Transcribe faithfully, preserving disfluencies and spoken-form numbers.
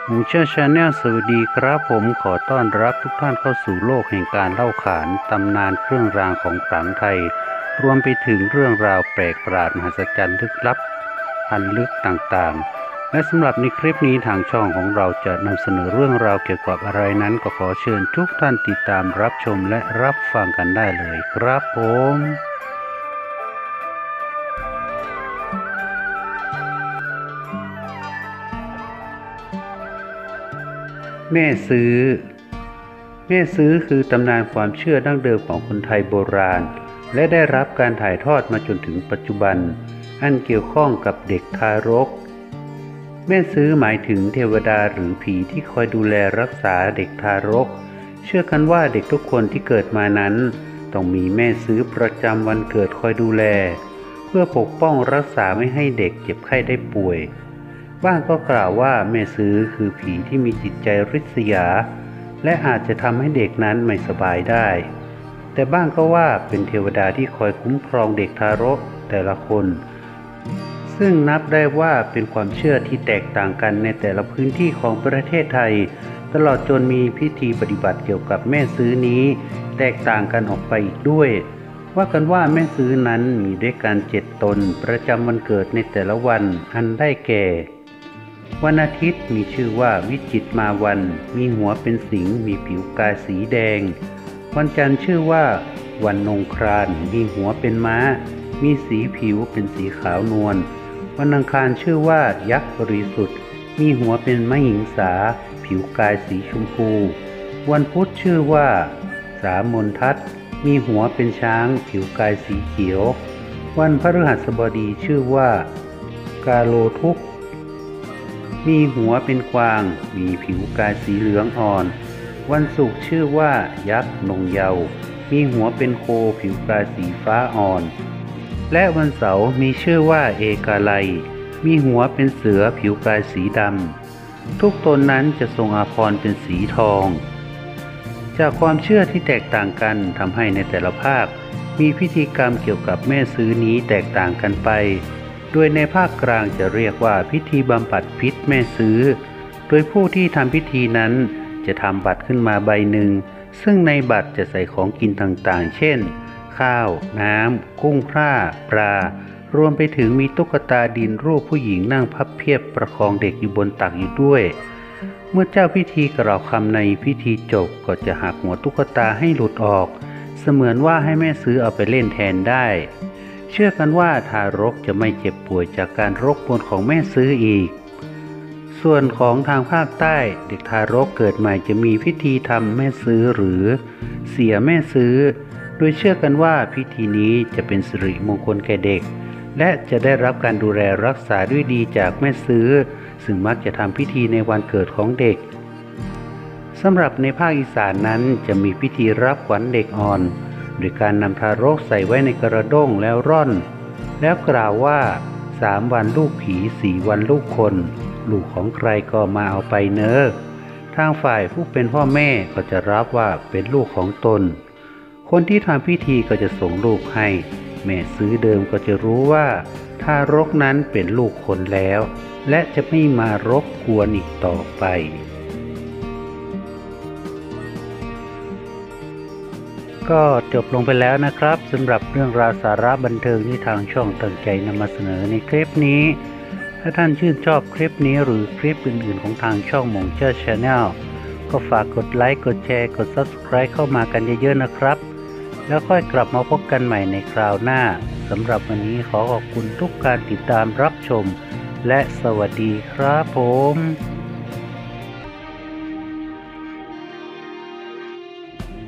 หมูเชื่อชาแนลสวัสดีครับผมขอต้อนรับทุกท่านเข้าสู่โลกแห่งการเล่าขานตำนานเครื่องรางของขลังไทยรวมไปถึงเรื่องราวแปลกประหลาดมหัศจรรย์ลึกลับอันลึกต่างๆและสำหรับในคลิปนี้ทางช่องของเราจะนำเสนอเรื่องราวเกี่ยวกับอะไรนั้นก็ขอเชิญทุกท่านติดตามรับชมและรับฟังกันได้เลยครับผมแม่ซื้อแม่ซื้อคือตำนานความเชื่อดั้งเดิมของคนไทยโบราณและได้รับการถ่ายทอดมาจนถึงปัจจุบันอันเกี่ยวข้องกับเด็กทารกแม่ซื้อหมายถึงเทวดาหรือผีที่คอยดูแลรักษาเด็กทารกเชื่อกันว่าเด็กทุกคนที่เกิดมานั้นต้องมีแม่ซื้อประจำวันเกิดคอยดูแลเพื่อปกป้องรักษาไม่ให้เด็กเจ็บไข้ได้ป่วยบ้างก็กล่าวว่าแม่ซื้อคือผีที่มีจิตใจริษยาและอาจจะทำให้เด็กนั้นไม่สบายได้แต่บ้างก็ว่าเป็นเทวดาที่คอยคุ้มครองเด็กทารกแต่ละคนซึ่งนับได้ว่าเป็นความเชื่อที่แตกต่างกันในแต่ละพื้นที่ของประเทศไทยตลอดจนมีพิธีปฏิบัติเกี่ยวกับแม่ซื้อนี้แตกต่างกันออกไปอีกด้วยว่ากันว่าแม่ซื้อนั้นมีด้วยกันเจ็ดตนประจำวันเกิดในแต่ละวันอันได้แก่วันอาทิตย์มีชื่อว่าวิจิตรมาวันมีหัวเป็นสิงห์มีผิวกายสีแดงวันจันทร์ชื่อว่าวันนงครานมีหัวเป็นม้ามีสีผิวเป็นสีขาวนวลวันอังคารชื่อว่ายักษ์บริสุทธิ์มีหัวเป็นมหิงสาผิวกายสีชมพูวันพุธชื่อว่าสามนทัตมีหัวเป็นช้างผิวกายสีเขียววันพฤหัสบดีชื่อว่ากาโลทุกมีหัวเป็นกวางมีผิวกายสีเหลืองอ่อนวันศุกร์ชื่อว่ายักษ์นงเยาว์มีหัวเป็นโคผิวกายสีฟ้าอ่อนและวันเสาร์มีชื่อว่าเอกาไลมีหัวเป็นเสือผิวกายสีดำทุกตนนั้นจะทรงอาภรณ์เป็นสีทองจากความเชื่อที่แตกต่างกันทำให้ในแต่ละภาคมีพิธีกรรมเกี่ยวกับแม่ซื้อนี้แตกต่างกันไปโดยในภาคกลางจะเรียกว่าพิธีบำบัดพิษแม่ซื้อโดยผู้ที่ทำพิธีนั้นจะทำบัตรขึ้นมาใบหนึ่งซึ่งในบัตรจะใส่ของกินต่างๆเช่นข้าวน้ำกุ้งพร่าปลารวมไปถึงมีตุ๊กตาดินรูปผู้หญิงนั่งพับเพียบประคองเด็กอยู่บนตักอยู่ด้วยเมื่อเจ้าพิธีกล่าวคำในพิธีจบก็จะหักหัวตุ๊กตาให้หลุดออกเสมือนว่าให้แม่ซื้อเอาไปเล่นแทนได้เชื่อกันว่าทารกจะไม่เจ็บป่วยจากการรบกวนของแม่ซื้ออีกส่วนของทางภาคใต้เด็กทารกเกิดใหม่จะมีพิธีทำแม่ซื้อหรือเสียแม่ซื้อโดยเชื่อกันว่าพิธีนี้จะเป็นสิริมงคลแก่เด็กและจะได้รับการดูแลรักษาด้วยดีจากแม่ซื้อซึ่งมักจะทำพิธีในวันเกิดของเด็กสำหรับในภาคอีสานนั้นจะมีพิธีรับขวัญเด็กอ่อนโดยการนำทารกใส่ไว้ในกระด้งแล้วร่อนแล้วกล่าวว่าสามวันลูกผีสี่วันลูกคนลูกของใครก็มาเอาไปเนอะทางฝ่ายผู้เป็นพ่อแม่ก็จะรับว่าเป็นลูกของตนคนที่ทำพิธีก็จะส่งลูกให้แม่ซื้อเดิมก็จะรู้ว่าทารกนั้นเป็นลูกคนแล้วและจะไม่มารบกวนอีกต่อไปก็จบลงไปแล้วนะครับสำหรับเรื่องราวสาระบันเทิงที่ทางช่องตั้งใจนำมาเสนอในคลิปนี้ถ้าท่านชื่นชอบคลิปนี้หรือคลิปอื่นๆของทางช่องหม่งเจ้าชาแนลก็ฝากกดไลค์กดแชร์กด ซับสไครบ์ เข้ามากันเยอะๆนะครับแล้วค่อยกลับมาพบกันใหม่ในคราวหน้าสำหรับวันนี้ขอขอบคุณทุกการติดตามรับชมและสวัสดีครับผม